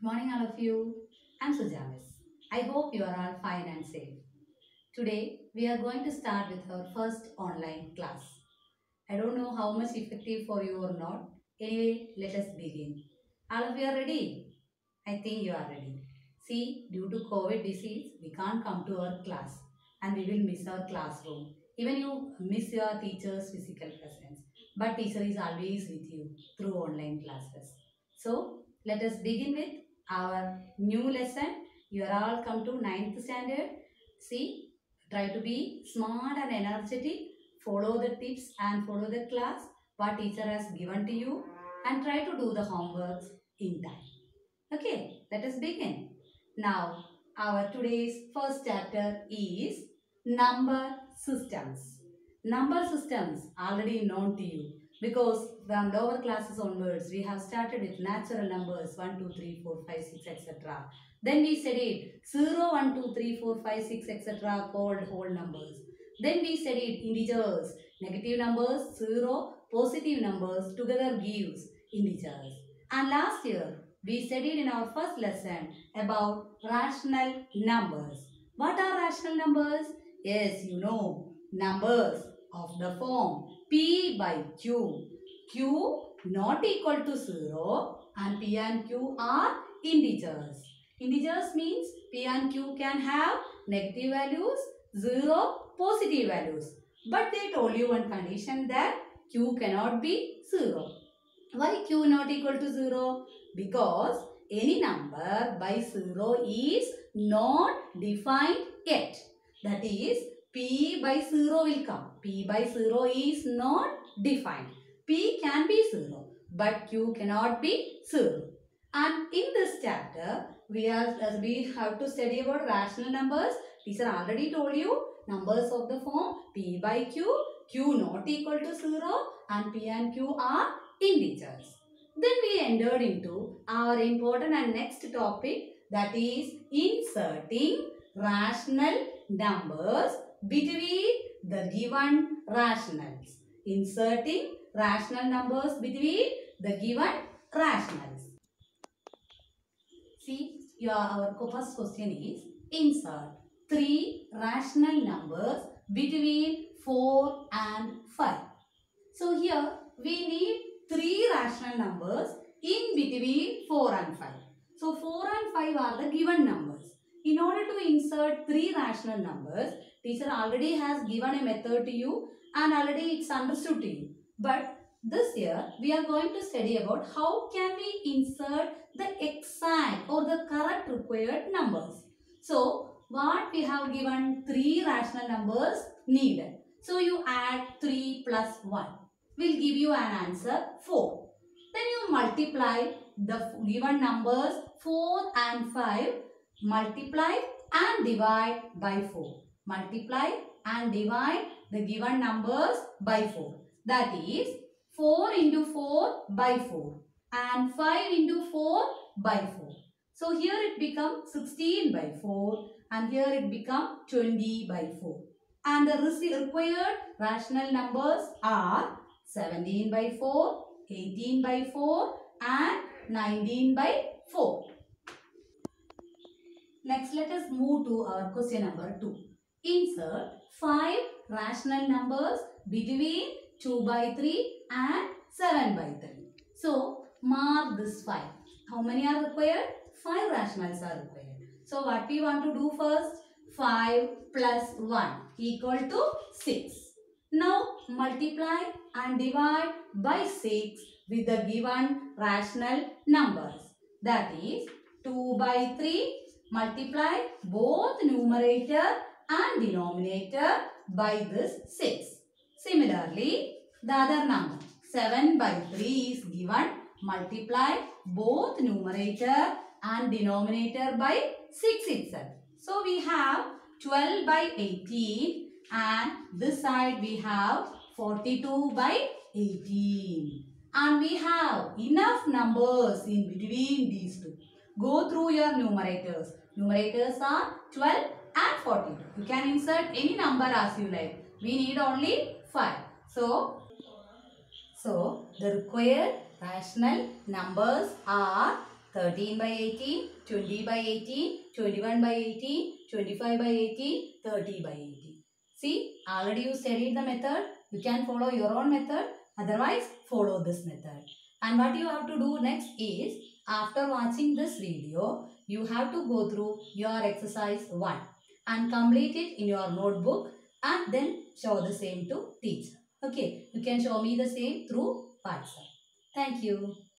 Good morning, all of you. I'm Sujamis. I hope you are all fine and safe. Today, we are going to start with our first online class. I don't know how much effective for you or not. Anyway, let us begin. All of you are ready? I think you are ready. See, due to COVID disease, we can't come to our class and we will miss our classroom. Even you miss your teacher's physical presence. But teacher is always with you through online classes. So, let us begin with our new lesson. You are all come to 9th standard. See, try to be smart and energetic. Follow the tips and follow the class what teacher has given to you and try to do the homeworks in time. Okay, let us begin. Now, our today's first chapter is number systems. Number systems already known to you because from lower classes onwards we have started with natural numbers 1, 2, 3, 4, 5, 6, etc. Then we studied 0, 1, 2, 3, 4, 5, 6, etc. called whole numbers. Then we studied integers, negative numbers, 0, positive numbers together gives integers. And last year we studied in our first lesson about rational numbers. What are rational numbers? Yes, you know, numbers of the form P by Q. Q not equal to 0 and P and Q are integers. Integers means P and Q can have negative values, 0 positive values. But they told you one condition that Q cannot be 0. Why Q not equal to 0? Because any number by 0 is not defined yet. That is, P by 0 will come. P by 0 is not defined. P can be 0, but Q cannot be 0. And in this chapter, we have to study about rational numbers. Teacher already told you numbers of the form P by Q, Q not equal to 0 and P and Q are integers. Then we entered into our important and next topic, that is inserting rational numbers between the given rationals. Inserting rational numbers between the given rationals. See, our first question is insert 3 rational numbers between 4 and 5. So here we need 3 rational numbers in between 4 and 5. So 4 and 5 are the given numbers. In order to insert 3 rational numbers, teacher already has given a method to you and already it's understood to you. But this year we are going to study about how can we insert the exact or the correct required numbers. So what we have given 3 rational numbers needed. So you add 3 plus 1 will give you an answer 4. Then you multiply the given numbers 4 and 5, multiply and divide by 4. Multiply and divide the given numbers by 4. That is 4 into 4 by 4 and 5 into 4 by 4. So here it becomes 16 by 4 and here it becomes 20 by 4. And the required rational numbers are 17 by 4, 18 by 4 and 19 by 4. Next, let us move to our question number 2. Insert 5 rational numbers between 2 by 3 and 7 by 3. So, mark this 5. How many are required? 5 rationals are required. So, what we want to do first? 5 plus 1 equal to 6. Now, multiply and divide by 6 with the given rational numbers. That is 2 by 3. Multiply both numerator and denominator by this 6. Similarly, the other number 7 by 3 is given. Multiply both numerator and denominator by 6 itself. So we have 12 by 18 and this side we have 42 by 18. And we have enough numbers in between these two. Go through your numerators. Numerators are 12 and 42. You can insert any number as you like. We need only 5. So the required rational numbers are 13 by 18, 20 by 18, 21 by 18, 25 by 18, 30 by 18. See, already you studied the method. You can follow your own method. Otherwise, follow this method. And what you have to do next is, after watching this video, you have to go through your exercise 1 and complete it in your notebook and then show the same to teacher. Okay, you can show me the same through WhatsApp. Thank you.